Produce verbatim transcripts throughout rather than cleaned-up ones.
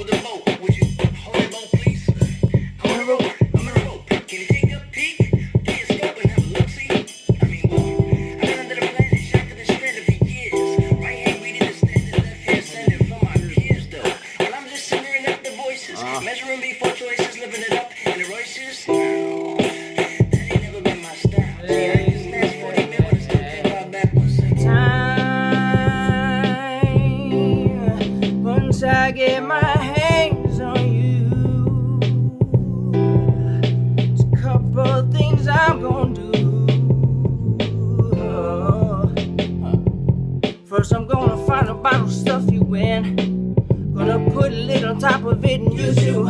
hold the boat. Would you hold the boat, please? I'm on the rope. I'm on the rope. Can you take a peek? Get your scope and have a look-see? I mean, boy, I've been under the planet, shocked to the stranded for years. Right hand reading the standard, left hand sending for my peers, though. Well, I'm just simmering up the voices, uh. measuring before choices, living it up in the Royces. No, that ain't never been my style. See, I just snatched forty mil and still think about backwards. Time, once I get my hands on you, there's a couple of things I'm gonna do. First, I'm gonna find a bottle, stuff you in. Gonna put a lid on top of it and use you.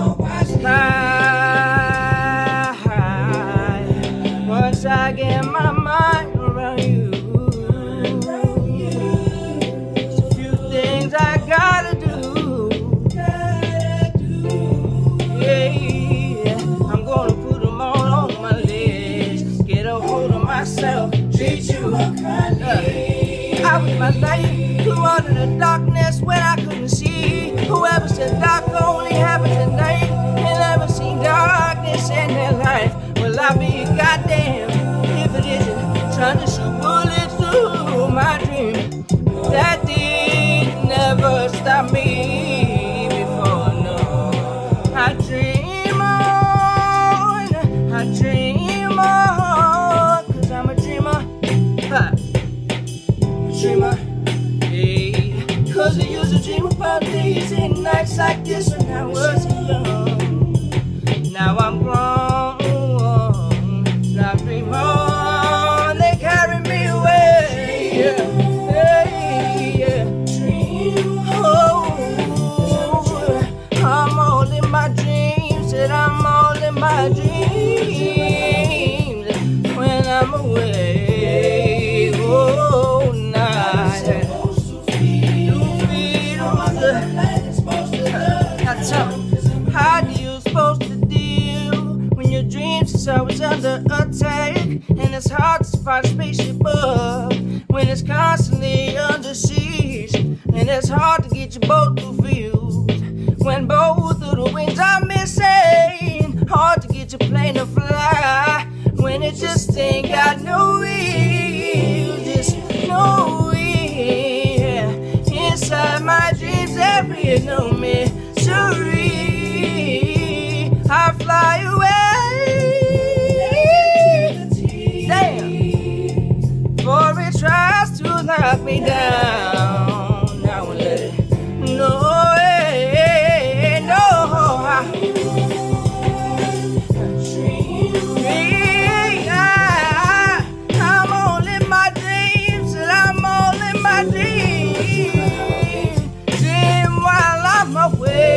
Once I get my mind around you, there's a few things I gotta do. Yeah, I'm gonna put them all on my list. Get a hold of myself, treat you kindly. I was my life, flew out in the darkness when I couldn't see. Whoever said dark only happens at night, and never seen darkness in their life. Well, I'll be goddamn if it isn't trying to shoot bullets through my dream. That did never stop me before, no. I dream on, I dream on, cause I'm a dreamer, ha. Dreamer, hey, cause I used to dream about days and nights like this when I was young. Now I'm grown, now I dream on, they carry me away, yeah, hey, yeah. Oh, I'm all in my dreams, and I'm all in my dreams when I'm away, oh. How do you supposed to deal when your dreams is always under attack, and it's hard to find spaceship above when it's constantly under siege, and it's hard to get your boat through fields when both of the wings are missing. Hard to get your plane to fly when it just ain't got no wheels, just no wheels. Inside my dreams, every no misery. I fly away, damn, for it tries to knock me down. Now I let it, no, hey, no, I, I, I'm all in my dreams, and I'm all in my dreams, dream while I'm away.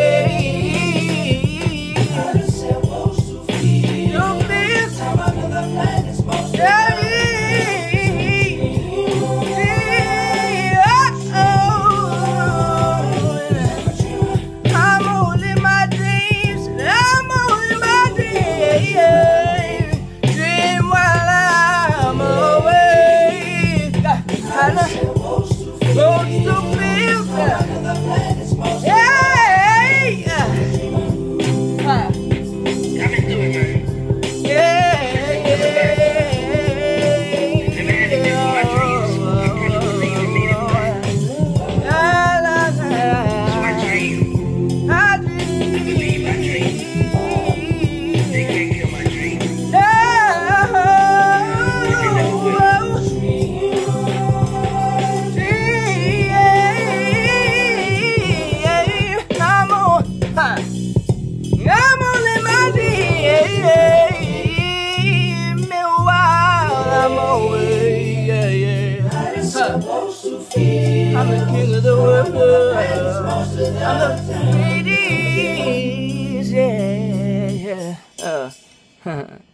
I'm the king of the world. I'm the greatest, yeah, yeah. Uh,